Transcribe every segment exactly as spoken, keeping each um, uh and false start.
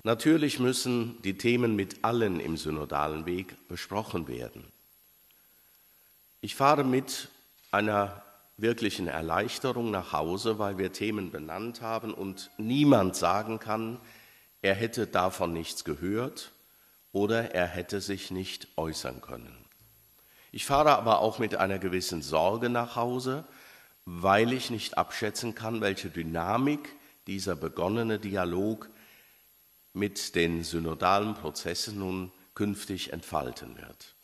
Natürlich müssen die Themen mit allen im synodalen Weg besprochen werden. Ich fahre mit einer wirklichen Erleichterung nach Hause, weil wir Themen benannt haben und niemand sagen kann, er hätte davon nichts gehört oder er hätte sich nicht äußern können. Ich fahre aber auch mit einer gewissen Sorge nach Hause, weil ich nicht abschätzen kann, welche Dynamik dieser begonnene Dialog mit den synodalen Prozessen nun künftig entfalten wird.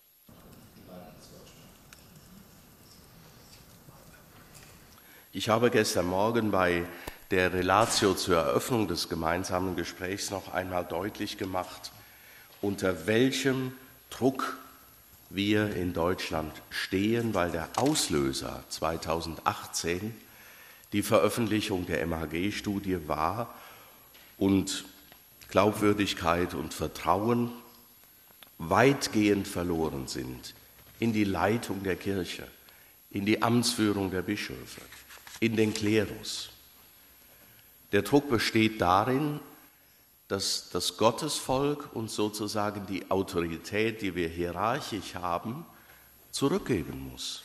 Ich habe gestern Morgen bei der Relatio zur Eröffnung des gemeinsamen Gesprächs noch einmal deutlich gemacht, unter welchem Druck wir in Deutschland stehen, weil der Auslöser zweitausendachtzehn die Veröffentlichung der M H G-Studie war und Glaubwürdigkeit und Vertrauen weitgehend verloren sind in die Leitung der Kirche, in die Amtsführung der Bischöfe, in den Klerus. Der Druck besteht darin, dass das Gottesvolk uns sozusagen die Autorität, die wir hierarchisch haben, zurückgeben muss.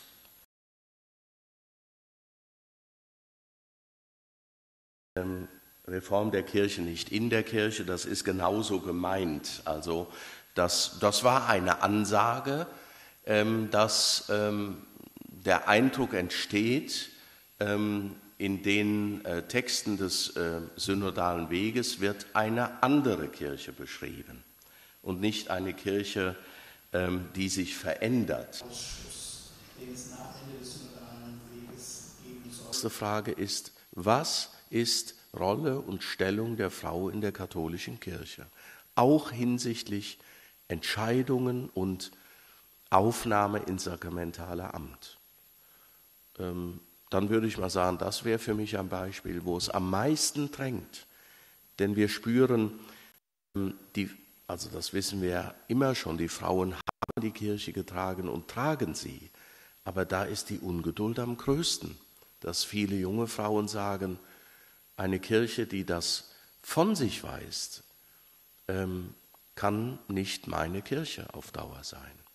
Ähm, Reform der Kirche nicht in der Kirche, das ist genauso gemeint. Also das, das war eine Ansage, ähm, dass ähm, der Eindruck entsteht, ähm, in den äh, Texten des äh, synodalen Weges wird eine andere Kirche beschrieben und nicht eine Kirche, ähm, die sich verändert. Die erste Frage ist, was ist Rolle und Stellung der Frau in der katholischen Kirche? Auch hinsichtlich Entscheidungen und Aufnahme ins sakramentale Amt. Ähm, Dann würde ich mal sagen, das wäre für mich ein Beispiel, wo es am meisten drängt. Denn wir spüren, die, also das wissen wir ja immer schon, die Frauen haben die Kirche getragen und tragen sie. Aber da ist die Ungeduld am größten, dass viele junge Frauen sagen, eine Kirche, die das von sich weist, kann nicht meine Kirche auf Dauer sein.